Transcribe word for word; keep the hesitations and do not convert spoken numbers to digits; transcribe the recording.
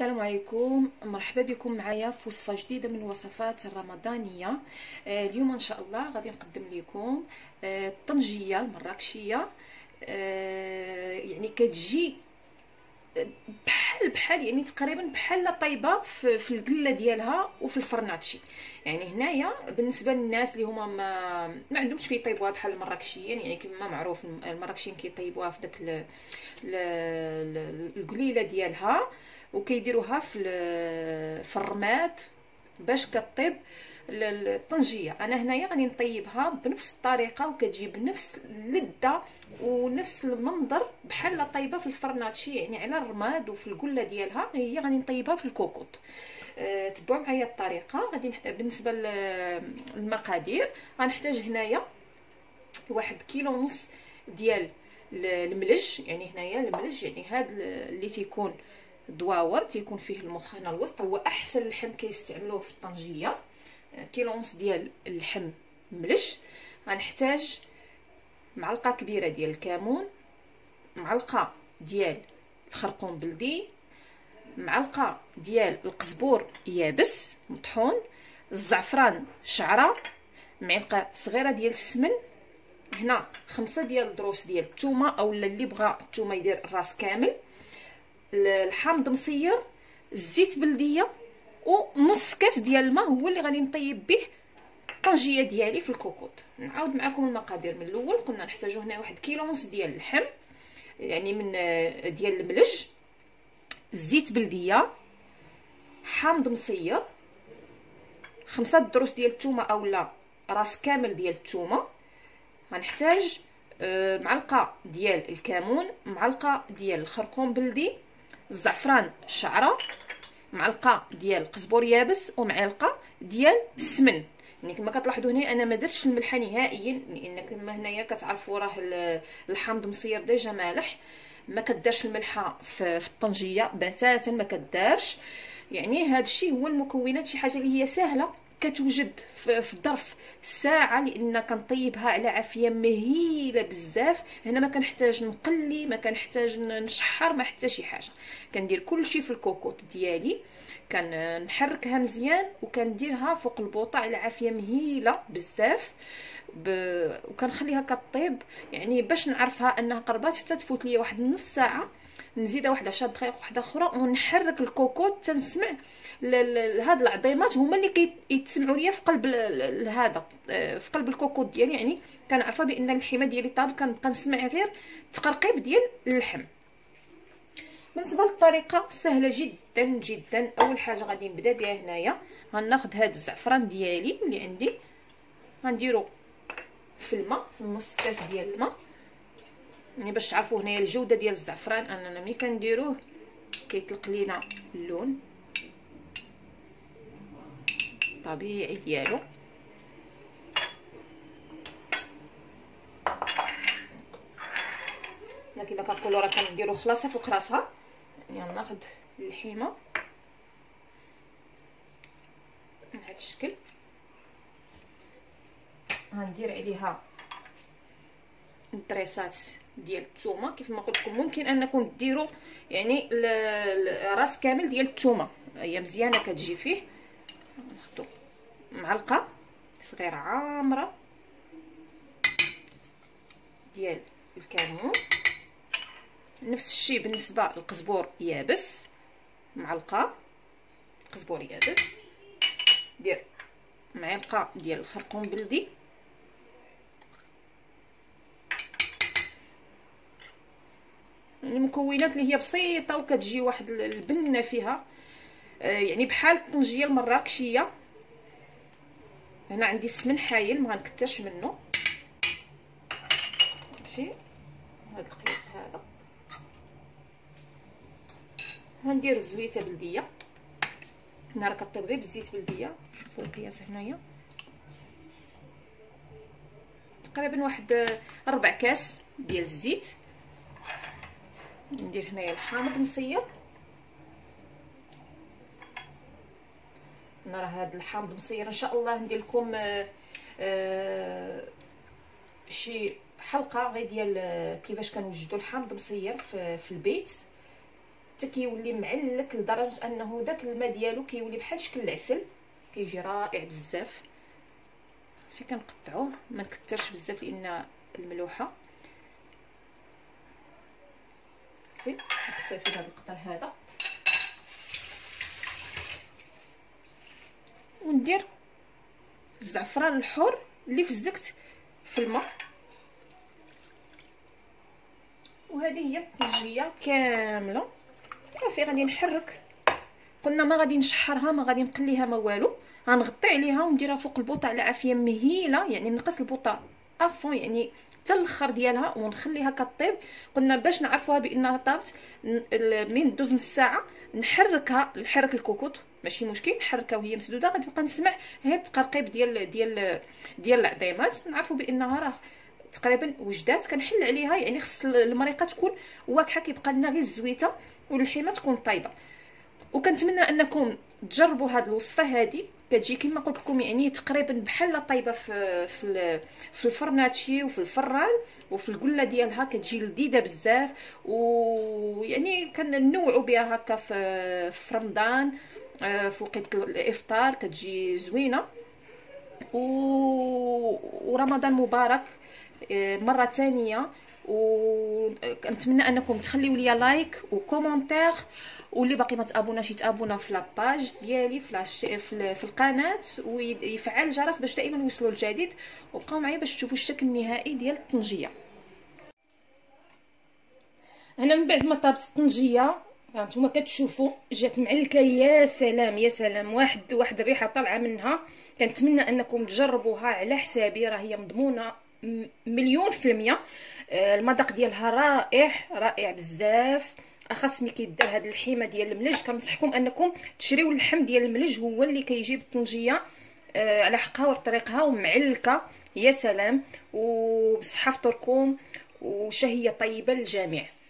السلام عليكم، مرحبا بكم معايا في وصفه جديده من الوصفات الرمضانيه. آه اليوم ان شاء الله غادي نقدم لكم آه الطنجيه المراكشيه. آه يعني كتجي بحال بحال يعني تقريبا بحال طايبه في, في القله ديالها وفي الفرناتشي. يعني هنايا بالنسبه للناس اللي هما ما, ما عندهمش في يطيبوها بحال المراكشيين، يعني كما معروف المراكشيين كيطيبوها في داك القليله ديالها وكيديروها في في الرماد باش كطيب الطنجيه. انا هنايا غادي نطيبها بنفس الطريقه وكتجي بنفس اللذه ونفس المنظر بحال طايبه في الفرناتشي، يعني على الرماد وفي القله ديالها. هي غادي نطيبها في الكوكوط. أه تبعوا معايا الطريقه. غادي بالنسبه للمقادير غنحتاج هنايا واحد كيلو ونص ديال الملج. يعني هنايا الملج يعني هذا اللي تيكون دواور تيكون فيه المخ هنا الوسط، هو احسن اللحم كيستعملوه في الطنجيه. كيلو ونص ديال اللحم ملج. غنحتاج معلقه كبيره ديال الكمون، معلقه ديال الخرقوم بلدي، معلقه ديال القزبور يابس مطحون، الزعفران شعره، معلقه صغيره ديال السمن، هنا خمسة ديال الضروس ديال الثومه اولا اللي بغى الثومه يدير الراس كامل، الحامض مصير، الزيت بلديه، ونص كاس ديال الماء هو اللي غادي نطيب به الطنجيه ديالي في الكوكوط. نعاود معكم المقادير من الاول. كنا نحتاجو هنا واحد كيلو ونص ديال اللحم يعني من ديال الملج، الزيت بلديه، حامض مصير، خمسة دروس ديال الثومه اولا راس كامل ديال الثومه. غنحتاج معلقه ديال الكمون، معلقه ديال الخرقوم بلدي، الزعفران شعره، معلقه ديال القزبور يابس، ومعلقه ديال السمن. يعني كما كتلاحظوا هنا انا ما درتش الملحه نهائيا، لان كما هنايا كتعرفوا راه الحامض مصير ديجا مالح، ما كدارش الملحه في, في الطنجيه بتاتا، ما كدارش. يعني هذا الشيء هو المكونات، شي حاجه اللي هي سهله كتوجد في, في ظرف ساعه، لان كنطيبها على عافيه مهيله بزاف. هنا ما كنحتاج نقلي، ما كنحتاج نشحر، ما حتى شي حاجه. كندير كلشي في الكوكوط ديالي، كنحركها مزيان وكنديرها فوق البوطه على عافيه مهيله بزاف ب... وكنخليها كطيب. يعني باش نعرفها انها قربات حتى تفوت ليا واحد نص ساعه، نزيدها واحد عشر دقائق واحده اخرى ونحرك الكوكوط تنسمع هاد العظيمات هما اللي كيتسمعوا ليا في قلب هذا في قلب الكوكوط ديالي. يعني كنعرفها بان اللحمه ديالي طابت، كنبقى نسمع غير تقرقيب ديال اللحم. بالنسبه للطريقه سهله جدا جدا. اول حاجه غادي نبدا بها هنايا، غناخذ هذا الزعفران ديالي اللي عندي، غنديرو في الماء في نص كاس ديال الماء. يعني باش تعرفوا هنايا الجوده ديال الزعفران اننا ملي كنديروه كيطلق لينا اللون طبيعي ديالو. حنا كما كنقولوا راه كنديروا خلاصه فوق راسها. يعني ناخذ اللحيمه بهذا الشكل، غندير عليها الدريسات ديال الثومه. كيف ما قلت لكم ممكن انكم ديروا يعني راس كامل ديال الثومه، هي مزيانه كتجي فيه. ناخذ معلقه صغيره عامره ديال الكمون، نفس الشيء بالنسبه للقزبور يابس، معلقه قزبور يابس، دير معلقه ديال الخرقوم بلدي، يعني مكونات اللي هي بسيطه وكتجي واحد البنه فيها يعني بحال الطنجيه المراكشيه. هنا عندي السمن حايل ما غنكثرش منه في هذا القياس هذا. غندير الزويته بلديه، هنا راه كطيب غير بالزيت بلديه. شوفوا القياس هنايا تقريبا واحد ربع كاس ديال الزيت. ندير هنايا الحامض مصير. انا راه هذا الحامض مصير ان شاء الله ندير لكم آه آه شي حلقه غير ديال كيفاش كنوجدوا الحامض مصير في, في البيت. حتى كيولي معلك لدرجه انه داك الماء ديالو كيولي بحال شكل العسل، كيجي رائع بزاف. في كنقطعوه، ما نكثرش بزاف لان الملوحه. في نكتفي بهذا القطر هذا وندير الزعفران الحر اللي فزكت في الماء. وهذه هي الطنجيه كامله صافي. غادي نحرك، قلنا ما غادي نشحرها، ما غادي نقليها، ما والو. غنغطي عليها ونديرها فوق البوطه على عافيه مهيله، يعني نقص البوطه افون يعني حتى الاخر ديالها، ونخليها كطيب. قلنا باش نعرفوها بانها طابت من دوز نص ساعه نحركها، نحرك الكوكوط ماشي مشكل، نحركها وهي مسدوده. غادي نبقى نسمع هاد التقرقيب ديال ديال ديال العظيمات، نعرفوا بانها راه تقريبا وجدات. كنحل عليها، يعني خص المريقه تكون واكحه، كيبقى لنا غير الزويته واللحيمه تكون طايبه. وكنتمنى انكم تجربوا هذه الوصفه. هذه كتجي كما قلت لكم يعني تقريبا بحال طايبه في في في الفرناتشي وفي الفران وفي القله ديالها، كتجي لذيذه بزاف. ويعني كننوعوا بها هكا في في رمضان في وقت الافطار كتجي زوينه. ورمضان مبارك مره ثانيه. وكنتمنى انكم تخليوا لي لايك وكومونتير، واللي باقي ما تابوناش يتابونا في لاباج ديالي في في القناه، ويفعل الجرس باش دائما يوصلوا الجديد. وبقاو معايا باش تشوفوا الشكل النهائي ديال الطنجيه. هنا من بعد ما طابت الطنجيه هانتوما كتشوفوا جات معلكه. يا سلام يا سلام، واحد واحد الريحه طالعه منها. كنتمنى انكم تجربوها على حسابي، راه هي مضمونه مليون في المية. المذاق ديالها رائع رائع بزاف. اخص ملي كيدار هاد اللحيمه ديال الملج، كنصحكم انكم تشريو اللحم ديال الملج، هو اللي كيجيب الطنجيه على حقها وطريقها ومعلكه. يا سلام، وبصحه فطوركم وشهيه طيبه للجميع.